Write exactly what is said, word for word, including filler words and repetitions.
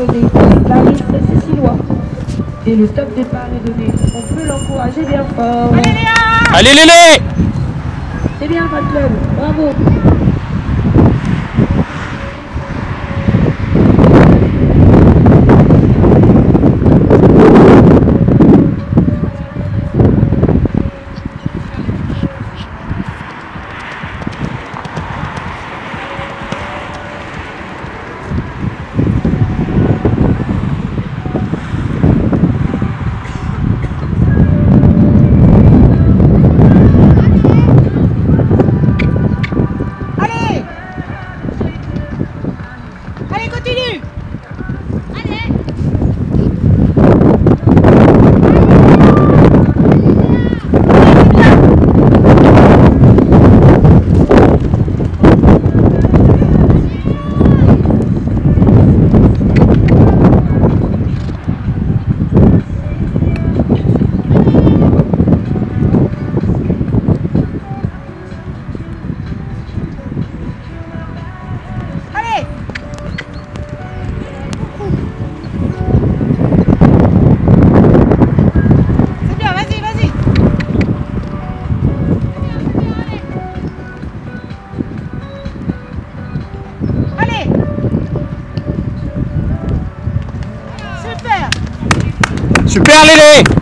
composé Clarisse Cécilois. Et le top départ est donné. On peut l'encourager bien fort. Allez Léa! Allez Lélé! C'est bien votre club, bravo. Allez, continue! Allez! Super Lélé!